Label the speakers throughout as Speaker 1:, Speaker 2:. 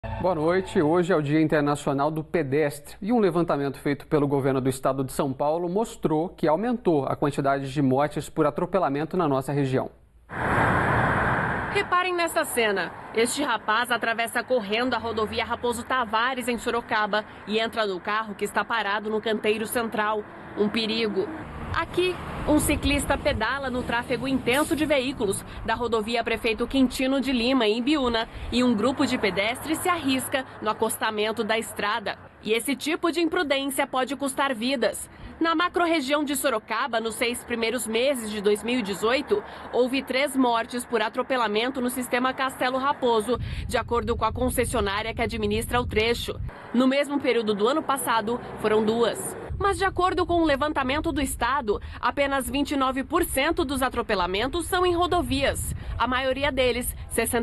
Speaker 1: Boa noite. Hoje é o Dia Internacional do Pedestre e um levantamento feito pelo governo do estado de São Paulo mostrou que aumentou a quantidade de mortes por atropelamento na nossa região.
Speaker 2: Reparem nessa cena. Este rapaz atravessa correndo a rodovia Raposo Tavares, em Sorocaba, e entra no carro que está parado no canteiro central. Um perigo. Aqui, um ciclista pedala no tráfego intenso de veículos da rodovia Prefeito Quintino de Lima, em Ibiúna, e um grupo de pedestres se arrisca no acostamento da estrada. E esse tipo de imprudência pode custar vidas. Na macro-região de Sorocaba, nos 6 primeiros meses de 2018, houve 3 mortes por atropelamento no sistema Castelo Raposo, de acordo com a concessionária que administra o trecho. No mesmo período do ano passado, foram 2. Mas, de acordo com o levantamento do estado, apenas 29% dos atropelamentos são em rodovias. A maioria deles,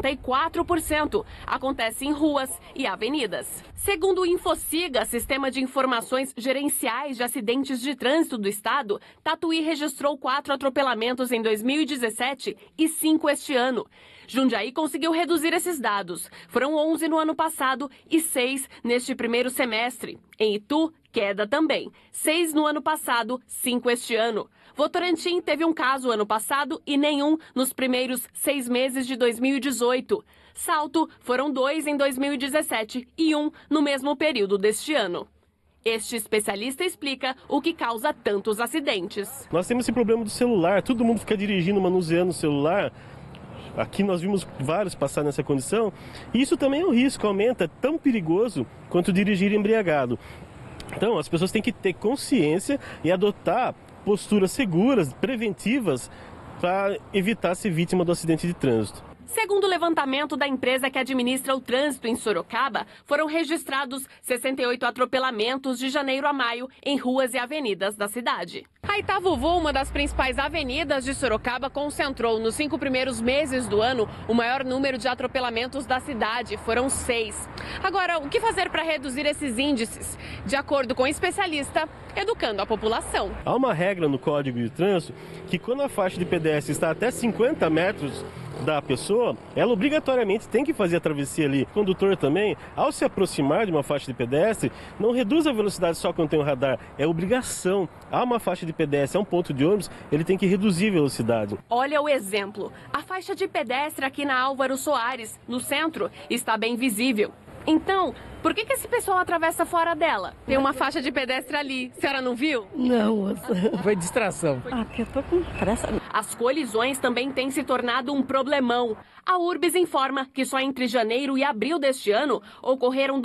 Speaker 2: 64%, acontece em ruas e avenidas. Segundo o Infociga, Sistema de Informações Gerenciais de Acidentes de Trânsito do estado, Tatuí registrou 4 atropelamentos em 2017 e 5 este ano. Jundiaí conseguiu reduzir esses dados. Foram 11 no ano passado e 6 neste primeiro semestre. Em Itu, queda também. 6 no ano passado, 5 este ano. Votorantim teve um caso ano passado e nenhum nos primeiros 6 meses de 2018. Salto foram 2 em 2017 e 1 no mesmo período deste ano. Este especialista explica o que causa tantos acidentes.
Speaker 3: Nós temos esse problema do celular, todo mundo fica dirigindo, manuseando o celular. Aqui nós vimos vários passar nessa condição. E isso também é um risco, aumenta, é tão perigoso quanto dirigir embriagado. Então, as pessoas têm que ter consciência e adotar posturas seguras, preventivas, para evitar ser vítima do acidente de trânsito.
Speaker 2: Segundo o levantamento da empresa que administra o trânsito em Sorocaba, foram registrados 68 atropelamentos de janeiro a maio em ruas e avenidas da cidade. A Itavuvu, uma das principais avenidas de Sorocaba, concentrou nos 5 primeiros meses do ano o maior número de atropelamentos da cidade, foram 6. Agora, o que fazer para reduzir esses índices? De acordo com o especialista, educando a população.
Speaker 3: Há uma regra no Código de Trânsito que quando a faixa de pedestre está até 50 metros da pessoa, ela obrigatoriamente tem que fazer a travessia ali. O condutor também, ao se aproximar de uma faixa de pedestre, não reduz a velocidade só quando tem um radar, é obrigação. Há uma faixa de pedestre, há um ponto de ônibus, ele tem que reduzir a velocidade.
Speaker 2: Olha o exemplo. A faixa de pedestre aqui na Álvaro Soares, no centro, está bem visível. Então, por que esse pessoal atravessa fora dela? Tem uma faixa de pedestre ali. A senhora não viu?
Speaker 4: Não, foi distração.
Speaker 5: Porque eu tô com pressa.
Speaker 2: As colisões também têm se tornado um problemão. A Urbis informa que só entre janeiro e abril deste ano ocorreram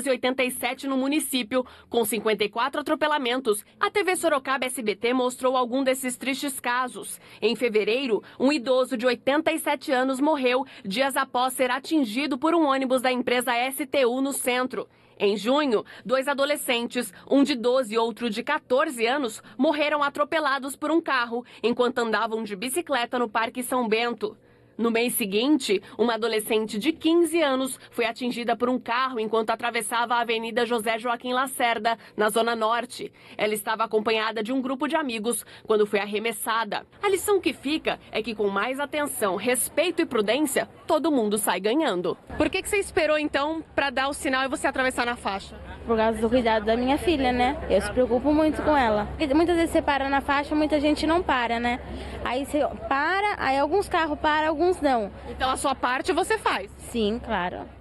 Speaker 2: 287 no município, com 54 atropelamentos. A TV Sorocaba SBT mostrou algum desses tristes casos. Em fevereiro, um idoso de 87 anos morreu dias após ser atingido por um ônibus da empresa STU no centro. Em junho, 2 adolescentes, um de 12 e outro de 14 anos, morreram atropelados por um carro enquanto andavam de bicicleta no Parque São Bento. No mês seguinte, uma adolescente de 15 anos foi atingida por um carro enquanto atravessava a Avenida José Joaquim Lacerda, na Zona Norte. Ela estava acompanhada de um grupo de amigos quando foi arremessada. A lição que fica é que com mais atenção, respeito e prudência, todo mundo sai ganhando. Por que você esperou então para dar o sinal e você atravessar na faixa?
Speaker 5: Por causa do cuidado da minha filha, né? Eu se preocupo muito com ela. Porque muitas vezes você para na faixa, muita gente não para, né? Aí você para, aí alguns carros param, alguns não.
Speaker 2: Então a sua parte você faz?
Speaker 5: Sim, claro.